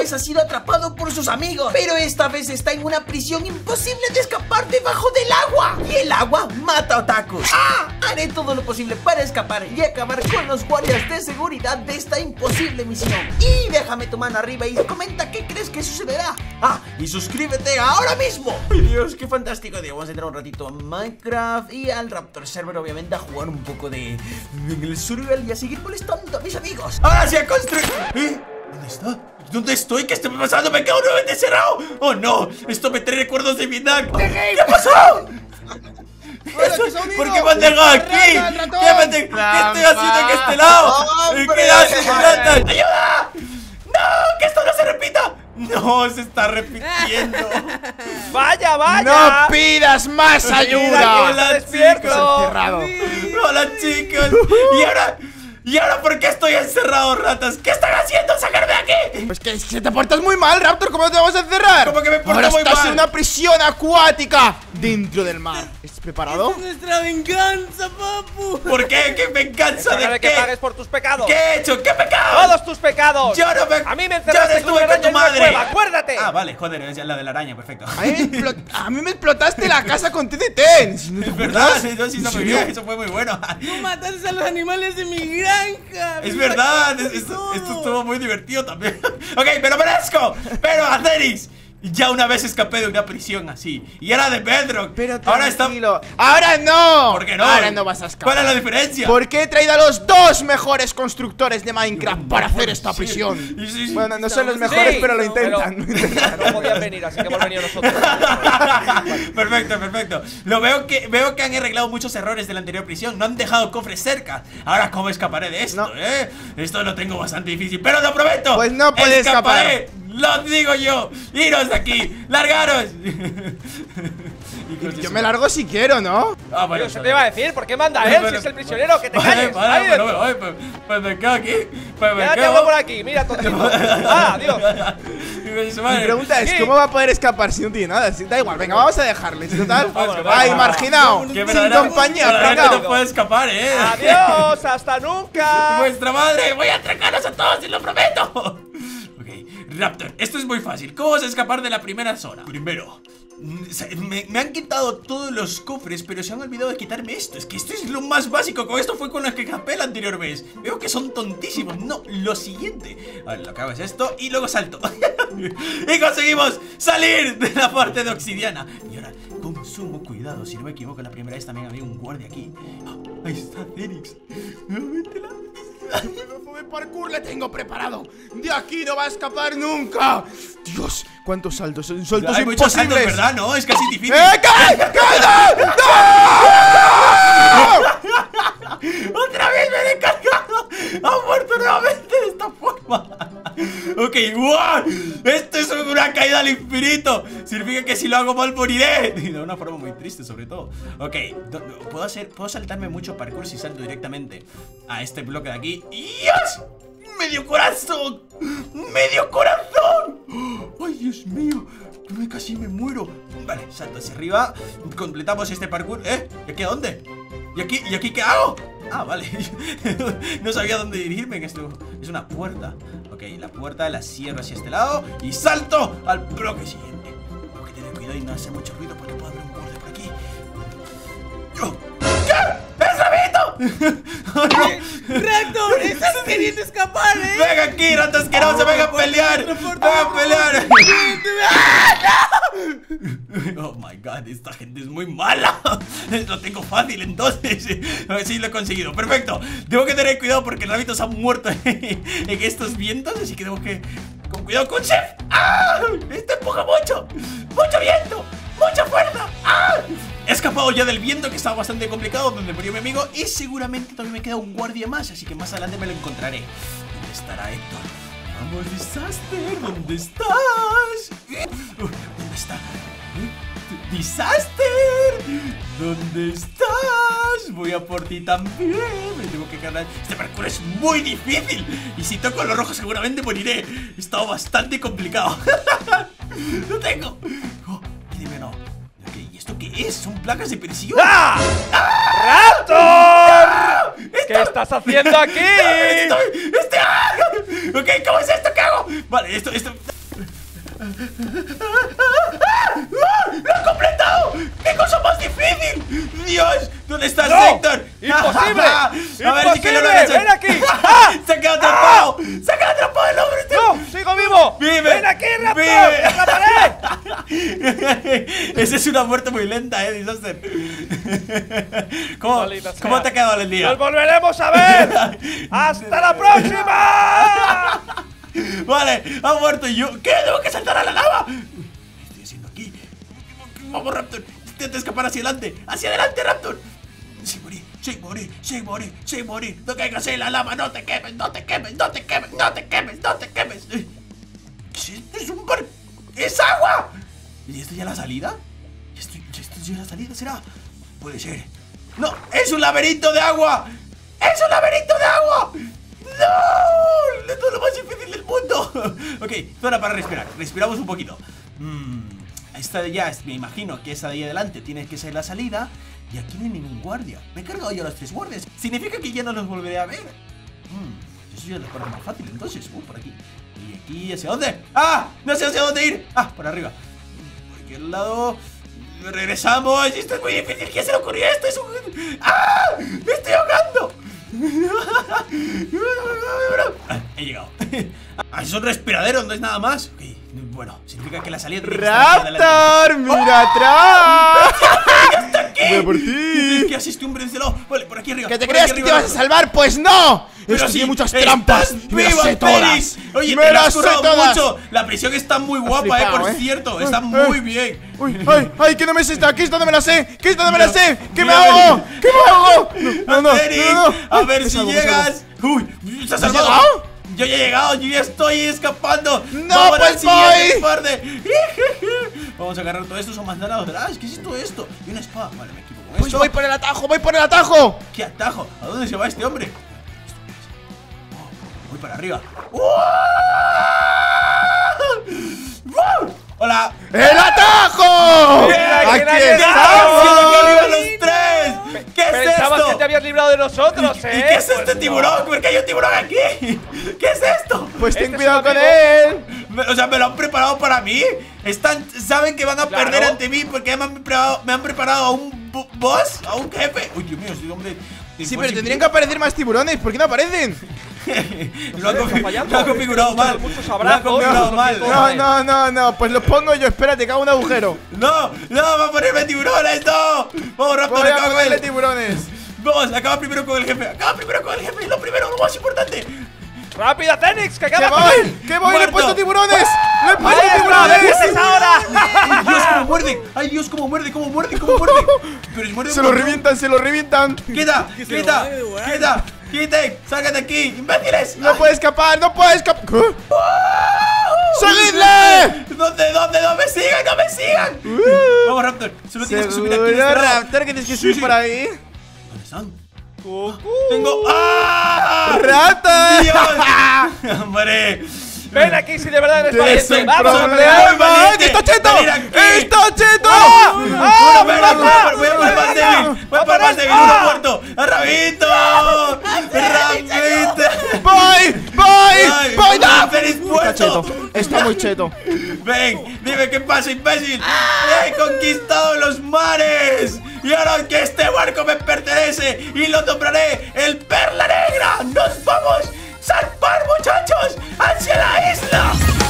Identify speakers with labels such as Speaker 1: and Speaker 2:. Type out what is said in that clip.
Speaker 1: vez ha sido atrapado por sus amigos, pero esta vez está en una prisión imposible de escapar debajo del agua. Y el agua mata otakus. Haré todo lo posible para escapar y acabar con los guardias de seguridad de esta imposible misión. Y déjame tu mano arriba y comenta qué crees que sucederá. Y suscríbete ahora mismo. ¡Ay, Dios, qué fantástico día! Vamos a entrar un ratito a Minecraft y al Raptor Server, obviamente, a jugar un poco de el survival y a seguir molestando a mis amigos. Ahora sí, a construir. ¿Dónde está? ¿Dónde estoy? ¿Qué está pasando? Me quedo nuevamente encerrado. ¡Oh, no! Esto me trae recuerdos de Vietnam. ¿Qué pasó? ¿Por qué me han dejado aquí? ¿Qué estoy haciendo en este lado? ¿Qué haces, rata? ¡Ayuda! ¡No! ¡Que esto no se repita! No, se está repitiendo.
Speaker 2: ¡Vaya!
Speaker 3: ¡No pidas más ayuda!
Speaker 2: ¡Hola, despierto!
Speaker 1: ¡Hola, chicos! ¿Y ahora por qué estoy encerrado, ratas? ¿Qué están haciendo? ¡Sácame de aquí!
Speaker 3: Pues que te portas muy mal, Raptor. ¿Cómo te vamos a encerrar?
Speaker 1: ¿Cómo que me porto
Speaker 3: ahora
Speaker 1: muy
Speaker 3: estás
Speaker 1: mal?
Speaker 3: en una prisión acuática dentro del mar. ¿Estás preparado?
Speaker 4: ¡Esta es nuestra venganza, papu!
Speaker 1: ¿Por qué? ¿Qué venganza de
Speaker 2: que
Speaker 1: qué?
Speaker 2: pagues por tus pecados.
Speaker 1: ¿Qué he hecho? ¿Qué pecado?
Speaker 2: ¡Todos tus pecados!
Speaker 1: Yo no me...
Speaker 2: A mí me
Speaker 1: Yo
Speaker 2: encerraste
Speaker 1: no estuve con tu
Speaker 2: en una
Speaker 1: madre.
Speaker 2: cueva, ¡acuérdate!
Speaker 1: Vale, joder, es la de la araña, perfecto.
Speaker 3: A mí me explotaste la casa con TNT.
Speaker 1: Es verdad, no, sí, no me olvidé, eso fue muy bueno.
Speaker 4: ¡Tú mataste a los animales de mi granja!
Speaker 1: Es verdad, esto estuvo muy divertido también. Ok, me lo merezco. Pero, Asterix, ya una vez escapé de una prisión así. Y era de Bedrock.
Speaker 3: Pero
Speaker 1: ahora está...
Speaker 3: ¡Ahora no!
Speaker 1: ¿Por qué no?
Speaker 3: Ahora no vas a escapar.
Speaker 1: ¿Cuál es la diferencia?
Speaker 3: Porque he traído a los dos mejores constructores de Minecraft para hacer esta prisión.
Speaker 1: Sí.
Speaker 3: Bueno, no son los mejores, pero lo intentan.
Speaker 2: No podían venir, así que hemos venido nosotros.
Speaker 1: Perfecto. Veo que han arreglado muchos errores de la anterior prisión. No han dejado cofres cerca. Ahora, ¿cómo escaparé de esto? Esto lo tengo bastante difícil, pero lo prometo.
Speaker 3: Pues no puedes
Speaker 1: escaparé. Lo digo yo. Iros de aquí. Largaros.
Speaker 3: Yo me largo si quiero, ¿no?
Speaker 1: Bueno,
Speaker 2: ¿Qué te iba a decir? ¿Por qué manda él si es el prisionero? ¡Que te calles!
Speaker 1: Pues me quedo aquí.
Speaker 2: Ya te hago por aquí, mira, tontito. Adiós.
Speaker 3: Mi pregunta es, ¿cómo va a poder escapar si no tiene nada? Da igual, venga, vamos a dejarle. Total. ¡Ay, marginado! Sin compañía,
Speaker 1: no puede escapar,
Speaker 2: ¡Adiós! ¡Hasta nunca!
Speaker 1: ¡Vuestra madre! ¡Voy a atracarlos a todos y lo prometo! Raptor, esto es muy fácil. ¿Cómo vas a escapar de la primera zona? Primero, me han quitado todos los cofres, pero se han olvidado de quitarme esto. Es que esto es lo más básico. Con esto fue con lo que escapé la anterior vez. Veo que son tontísimos. No, lo siguiente. A ver, lo que hago es esto y luego salto. Y conseguimos salir de la parte de obsidiana. Y ahora, con sumo cuidado, si no me equivoco, la primera vez también había un guardia aquí. Ahí está Asterix. Nuevamente la...
Speaker 3: El pedazo de parkour le tengo preparado. De aquí no va a escapar nunca. Dios, cuántos saltos. Son saltos
Speaker 1: hay muchos saltos,
Speaker 3: imposibles.
Speaker 1: ¿verdad? No, es casi difícil.
Speaker 3: ¡Cae! ¡No!
Speaker 1: ¡Otra vez me he descargado! ¡Ha muerto nuevamente de esta forma! Ok, wow. Esto es una caída al infinito. Significa que si lo hago mal moriré. De una forma muy triste, sobre todo. Ok, puedo saltarme mucho parkour si salto directamente a este bloque de aquí. ¡Dios! ¡Medio corazón! ¡Medio corazón! ¡Ay, Dios mío! Casi me muero. Vale, salto hacia arriba. Completamos este parkour. ¿Y aquí a dónde? ¿Y aquí qué hago? Vale. No sabía dónde dirigirme en esto. Es una puerta. Ok, la puerta la cierro hacia este lado y salto al bloque siguiente. Tengo que tener cuidado y no hacer mucho ruido porque puede haber un borde por aquí. ¿Qué? ¡Es Rabito! ¡Oh, no!
Speaker 4: ¡Raptor! ¡Estás queriendo escapar,
Speaker 1: ¡Venga aquí, rata asquerosa! ¡Venga a pelear! ¡Venga a pelear! Oh my god, esta gente es muy mala. Lo tengo fácil entonces. A ver si lo he conseguido, perfecto. Tengo que tener cuidado porque el rabito se ha muerto en estos vientos. Así que tengo que... Con cuidado con Chef. Esto empuja mucho. Mucho viento, mucha fuerza. He escapado ya del viento, que estaba bastante complicado, donde murió mi amigo. Y seguramente todavía me queda un guardia más, así que más adelante me lo encontraré. ¿Dónde estará Héctor? Vamos, Disaster, ¿dónde estás? ¿Dónde está? ¡Disaster! ¿Dónde estás? Voy a por ti también. Me tengo que ganar. Este parkour es muy difícil. Y si toco los rojos seguramente moriré. He estado bastante complicado. ¡Lo tengo! Dime no. Ok, ¿y esto qué es? ¿Son placas de presión?
Speaker 2: ¡Raptor! ¿Qué estás haciendo aquí?
Speaker 1: Ok, ¿cómo es esto? ¿Qué hago? Vale, esto... ¡Lo he completado! ¡Qué cosa más difícil! ¡Dios! ¿Dónde estás,
Speaker 2: ¡No!
Speaker 1: Héctor?
Speaker 2: ¡Imposible!
Speaker 1: A ver si que no lo
Speaker 2: ¡Imposible!
Speaker 1: hagas.
Speaker 2: ¡Ven aquí!
Speaker 1: ¡Se ha quedado atrapado! ¡Se ha quedado atrapado el hombre!
Speaker 2: ¡No! ¡Sigo vivo!
Speaker 1: ¡Vive!
Speaker 2: ¡Ven aquí, Raptor!
Speaker 1: ¡Vive!
Speaker 2: ¡Escaparé!
Speaker 1: Esa es una muerte muy lenta, Disaster. ¿Cómo
Speaker 2: Maldita sea.
Speaker 1: te ha quedado el día?
Speaker 2: ¡Nos volveremos a ver! ¡Hasta la próxima!
Speaker 1: Vale, ha muerto yo. ¿Qué? ¿Tengo que saltar a la lava? ¿Qué estoy haciendo aquí? Vamos, Raptor. Intenta escapar hacia adelante. ¡Hacia adelante, Raptor! Sin morir, sin morir, sin morir, sin morir. No caigas en la lava, no te quemes, no te quemes, no te quemes, no te quemes, no te quemes. ¿Qué es esto? Es un bar. ¡Es agua! ¿Y esto ya la salida? ¿Esto ya la salida será? Puede ser. ¡No! ¡Es un laberinto de agua! ¡Es un laberinto de agua! ¡No! ¡Es lo más difícil del mundo! Ok, zona para respirar. Respiramos un poquito. Esta de allá, me imagino que esa de ahí adelante tiene que ser la salida. Y aquí no hay ningún guardia. Me he cargado ya los 3 guardias. Significa que ya no los volveré a ver. Eso ya es la parte más fácil. Entonces, por aquí. Y aquí, ¿hacia dónde? ¡Ah! No sé hacia dónde ir. ¡Ah! Por arriba. Por aquí al lado. Regresamos. Esto es muy difícil. ¿Qué se le ocurrió esto? Es un... ¡Ah! ¡Me estoy ahogando! He llegado. Es un respiradero, no es nada más. Okay. Bueno, significa que la salida de
Speaker 3: ¡Raptor! ¡Mira atrás! ¡Voy por ti!
Speaker 1: ¿Qué haces tú, hombre? Vale, por aquí arriba.
Speaker 3: ¿Que te creas que te vas a salvar? ¡Pues no!
Speaker 1: Pero
Speaker 3: Esto tiene
Speaker 1: sí,
Speaker 3: muchas trampas. Y me las sé todas.
Speaker 1: Oye,
Speaker 3: me
Speaker 1: te
Speaker 3: las
Speaker 1: has
Speaker 3: sé
Speaker 1: currado
Speaker 3: todas.
Speaker 1: mucho. La prisión está muy guapa,
Speaker 3: flipado,
Speaker 1: por cierto. Está muy bien.
Speaker 3: Uy, ay, ay, que no me sé esta. Que esta no me la sé. Que esta no me la sé. Que me
Speaker 1: mira,
Speaker 3: ahogo. Que me ahogo. No.
Speaker 1: A ver
Speaker 3: Es
Speaker 1: si
Speaker 3: algo,
Speaker 1: llegas. Uy, ¿se ha
Speaker 3: ¿Has
Speaker 1: salvado?
Speaker 3: llegado?
Speaker 1: Yo ya he llegado, yo ya estoy escapando.
Speaker 3: No,
Speaker 1: Vamos
Speaker 3: pues
Speaker 1: al siguiente
Speaker 3: voy.
Speaker 1: parte. Vamos a agarrar todo esto, son manzanas doradas. ¿Qué es todo esto? Y una espada. Vale, me equipo con
Speaker 3: Pues
Speaker 1: esto.
Speaker 3: voy por el atajo, voy por el atajo.
Speaker 1: ¿Qué atajo? ¿A dónde se va este hombre? Voy para arriba. ¡Hola!
Speaker 3: ¡El atajo!
Speaker 2: Mira,
Speaker 3: ¡Aquí
Speaker 2: mira,
Speaker 3: estamos!
Speaker 1: ¡Arriba los tres! ¿Qué es
Speaker 2: Pensabas
Speaker 1: esto?
Speaker 2: que te habías librado de nosotros,
Speaker 1: ¿Y qué es
Speaker 2: Pues
Speaker 1: este
Speaker 2: no.
Speaker 1: tiburón? ¿Por qué hay un tiburón aquí? ¿Qué es esto?
Speaker 3: Pues ten
Speaker 2: Este
Speaker 3: cuidado
Speaker 2: es un
Speaker 3: con
Speaker 2: amigo.
Speaker 3: él.
Speaker 1: O sea, ¿me lo han preparado para mí? ¿Saben que van a
Speaker 2: Claro.
Speaker 1: perder ante mí porque me han preparado a un boss? ¿A un jefe? Uy, Dios mío, este hombre...
Speaker 3: Sí, pero tendrían que aparecer más tiburones. ¿Por qué no aparecen?
Speaker 1: Lo ha
Speaker 2: está fallando.
Speaker 1: configurado mal.
Speaker 2: Muchos
Speaker 1: Lo ha
Speaker 2: abrazos,
Speaker 1: configurado
Speaker 2: muchos
Speaker 1: mal.
Speaker 2: tipos.
Speaker 3: No. Pues los pongo yo. Espérate, que hago un agujero.
Speaker 1: No, va a ponerme tiburones, no. Vamos, Raptor,
Speaker 3: Voy a
Speaker 1: acaba con
Speaker 3: ponerle
Speaker 1: él.
Speaker 3: tiburones.
Speaker 1: Vamos, acaba primero con el jefe. Es lo primero, lo más importante.
Speaker 2: ¡Rápida, Fénix! ¡Que
Speaker 3: ¡Que
Speaker 2: acaba con
Speaker 3: voy!
Speaker 2: él!
Speaker 3: ¡Que voy! ¡Le he
Speaker 1: Muerto.
Speaker 3: puesto tiburones! ¡Le he puesto
Speaker 2: ¡Ahí está!
Speaker 3: tiburones!
Speaker 2: ¿Qué es ahora?
Speaker 1: ¡Ay, Dios, cómo muerde! ¡Ay, Dios, cómo muerde! Pero muerde
Speaker 3: Se
Speaker 1: un
Speaker 3: lo
Speaker 1: montón.
Speaker 3: revientan, se lo revientan.
Speaker 1: ¡Quita! ¡Quiten! ¡Salgan de aquí!
Speaker 3: No puede escapar, no puede escapar. ¿Qué? ¡Seguidle!
Speaker 1: ¿Dónde? ¡No me sigan! Vamos, Raptor. Solo tienes que subir aquí. de este
Speaker 3: Seguro,
Speaker 1: lado.
Speaker 3: Raptor, que tienes que subir
Speaker 1: Sí.
Speaker 3: por ahí.
Speaker 1: ¿Dónde están? Tengo... ¡Ah!
Speaker 3: ¡Rata!
Speaker 1: ¡Dios! ¡Hombre!
Speaker 2: Ven aquí si de verdad eres valiente.
Speaker 3: ¡Sin
Speaker 2: ¡Vamos!
Speaker 3: problema!
Speaker 1: valiente.
Speaker 3: ¡Está cheto!
Speaker 1: Venid aquí.
Speaker 3: ¡Está cheto!
Speaker 1: Voy a por el más débil. Voy a por el más débil. Uno muerto. ¡A Rabito! ¡Rabito!
Speaker 3: ¡Voy! ¡No!
Speaker 1: ¡Feliz
Speaker 3: Está cheto,
Speaker 1: puesto!
Speaker 3: está muy cheto.
Speaker 1: Ven, dime qué pasa, imbécil. He conquistado los mares. Y ahora que este barco me pertenece y lo nombraré el Perla Negra. ¡Nos vamos! ¡Zarpar, muchachos! ¡Hacia la isla!